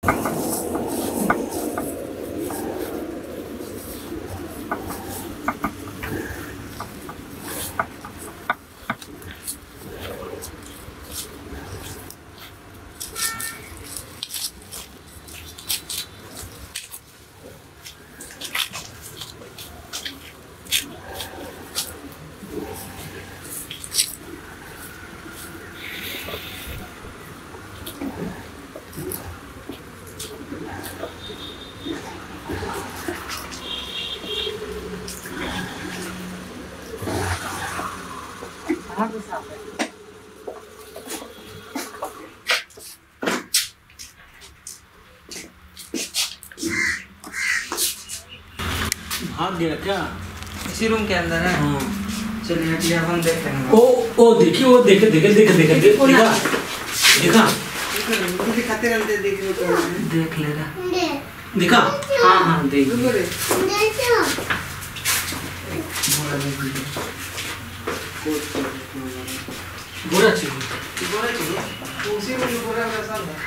भाग गया क्या? इसी रूम के अंदर है। हाँ। चलिए हटिए, हम देख लेंगे। ओ देखिए, वो देखे देखा दिखाते रहते, देख लेगा। दिखा? हाँ देख। बोरा चाहिए। उसी में बोरा वैसा है।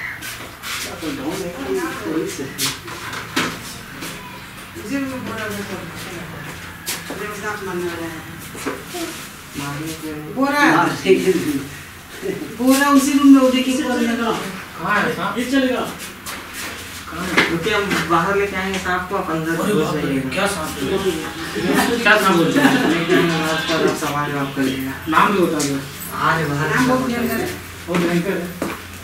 इसी में बोरा वैसा बोरा उसी रूम में। देखिए कहाँ है? ये चलेगा। क्योंकि हम बाहर लेके आएंगे सांप को, आप अंदर क्या सांप बोलते हैं? सवाल जवाब करिएगा। नाम भी बता दो। अरे बाहर और भयंकर है।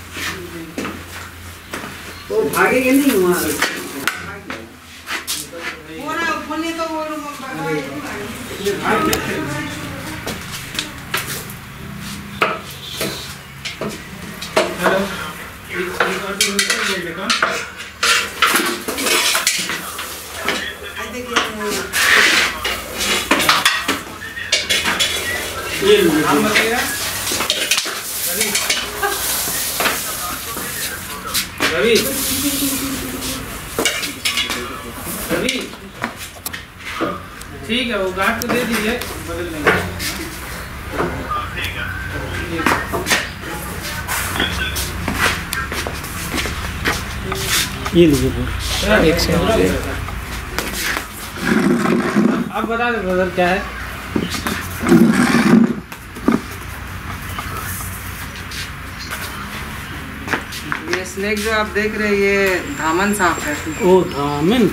तो भागेंगे नहीं वहाँ। तो वो ये नाम बताइएगा। रवि ठीक है, वो गार्ड को दे दीजिए, बदल लेंगे। ये लीजिए। एक सेकंड, आप बता दो ब्रदर क्या है? ये स्नेक जो आप देख रहे हैं, ये धामन सांप है। ओ धामन।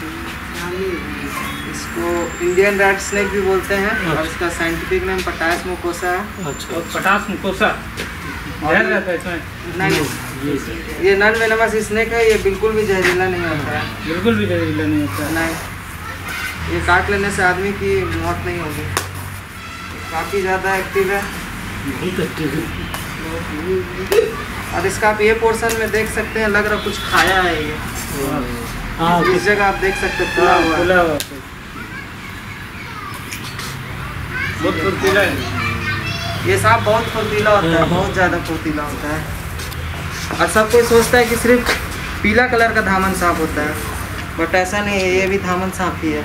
इसको इंडियन रेड स्नेक भी बोलते हैं। अच्छा। और इसका साइंटिफिक नेम पटास मुकोसा है। अच्छा, पटास मुकोसा जहर रहता है इसमें? नहीं, ये नॉन वेनमस स्नेक है। ये बिल्कुल भी जहरीला नहीं होता है। बिल्कुल भी जहरीला नहीं होता है? नहीं, ये काट लेने से आदमी की मौत नहीं होगी। काफ़ी ज़्यादा एक्टिव है। बहुत एक्टिव है। और इसका आप ये पोर्शन में देख सकते हैं, लग रहा कुछ खाया है ये। हाँ, इस जगह आप देख सकते हैं खुला हुआ। बहुत फुर्तीला है ये सांप, बहुत फुर्तीला होता है, बहुत ज़्यादा फुर्तीला होता है। और सब कोई सोचता है कि सिर्फ पीला कलर का धामन सांप होता है, बट ऐसा नहीं है, ये भी धामन सांप ही है।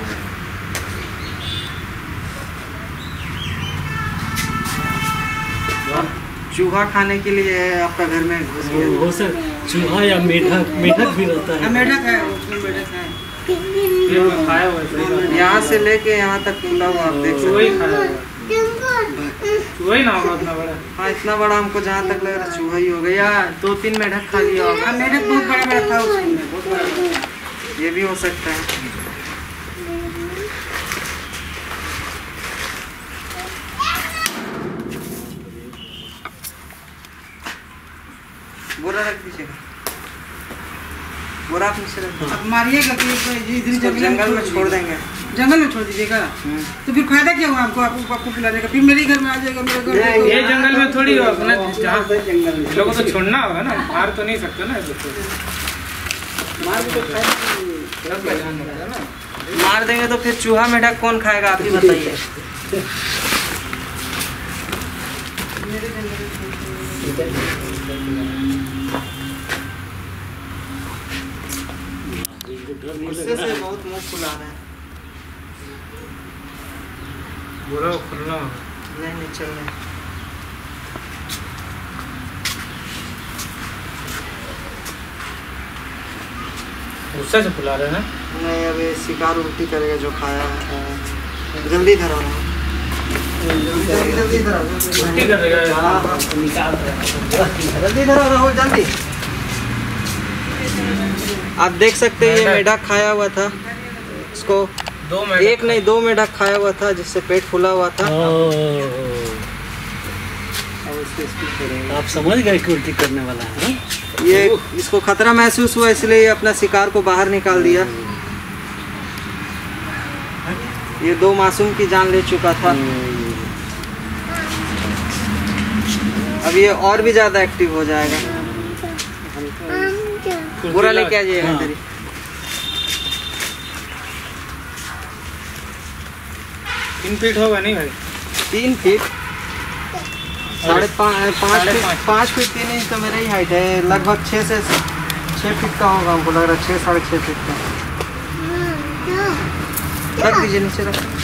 चूहा खाने के लिए आपका घर में घुस गया हो सर। चूहा या मेढक भी रहता है? मेढक है, उसमें मेढक है। खाया हुआ है यहाँ से लेके यहाँ तक खुला हुआ, आप देख सकते हैं। चूहा ही ना होगा इतना बड़ा? हाँ, इतना बड़ा हमको जहाँ तक लग रहा है चूहा ही होगा, या 2-3 मेढक खा लिया होगा। मेढक बहुत बड़ा था उसमें, बहुत बड़ा। ये भी हो सकता है। बोरा रख दीजिएगा, बोरा आप नीचे रख। अब मारिएगा तो जंगल में छोड़ देंगे। जंगल में छोड़ दीजिएगा तो फिर फायदा क्या हुआ हमको? आपको खिलाने का? फिर मेरे घर में आ जाएगा, मेरे घर। ये जंगल में थोड़ी हो अपना, जहाँ लोगों को छोड़ना होगा ना, मार तो नहीं सकते ना। मार देंगे तो फिर चूहा मेढक कौन खाएगा, आप ही बताइए। गुस्से से बहुत मुंह फुला रहे हैं। बुरा खुलना नहीं चल रहा। गुस्से से फुला रहे हैं। नहीं, अब ये शिकार उल्टी करेगा जो खाया है। जल्दी धरो ना, जल्दी धरो, उल्टी कर देगा। हाँ, जल्दी धरो राहुल, जल्दी। आप देख सकते हैं ये मेढक खाया हुआ था, इसको 2 मिनट एक नहीं 2 मेढक खाया हुआ था, जिससे पेट फूला हुआ था। आप समझ गए कि उल्टी करने वाला है। ये इसको खतरा महसूस हुआ, इसलिए ये अपना शिकार को बाहर निकाल दिया। ये 2 मासूम की जान ले चुका था। अब ये और भी ज्यादा एक्टिव हो जाएगा। पूरा लेके आ जाइएगा हाँ। तेरी। 3 फीट होगा नहीं भाई? 3 फीट 5.5 फीट 3 इंच तो मेरा ही हाइट है। लगभग 6 से 6 फीट का होगा, हमको लग रहा है 6 साढ़े 6 फीट का। रख दीजिए नीचे, रख।